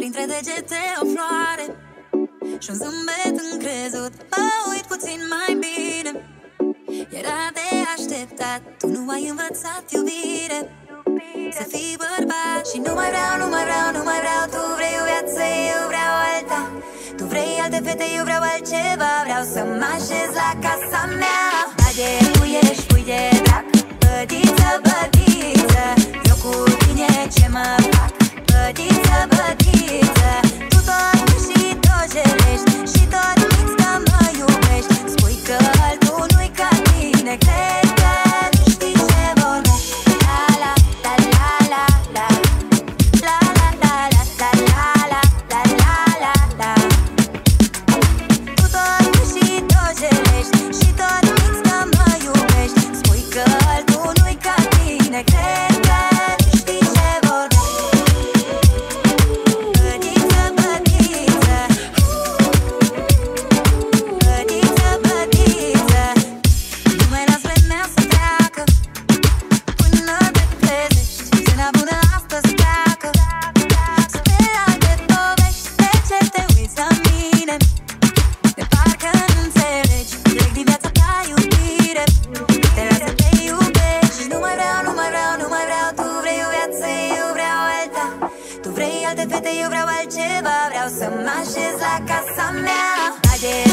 printre degete o floare și un zâmbet încrezut. Mă uit puțin mai bine. Era de așteptat, tu nu ai învățat iubire. Să fii bărbat și nu mai vreau, nu mai vreau, nu mai vreau. Tu vrei o viață, eu vreau alta. Tu vrei alte fete, eu vreau altceva. Vreau să mă așez la casa mea. Haide, tu ești, pui de drac. Bădiță, bădiță, eu cu tine ce mă fac? Bădiță, bădiță, tu tot și tot gelești și tot minți că mă iubești. Spui că altul nu-i ca tine, cred că nu știi ce vorbești. La la la la la la, la la la la la la la la la la. Tu tot și tot gelești și tot minți că mă iubești. Spui că altul nu-i ca tine, cred că nu știi ce vorbești. Bădiță, bădiță, bădiță, bădiță, nu mai las vremea să treacă până te trezești. Cena bună astăzi pleacă. Spre alte povești, de ce te uiți la mine? De parcă nu înțelegi, trec din viața ta iubire. Te las să te iubești. Nu mai vreau, nu mai vreau, nu mai vreau. Tu vrei o viață, eu vreau alta. Tu vrei alte fete, eu vreau altceva. Vreau să mă așez la casa mea. Haide,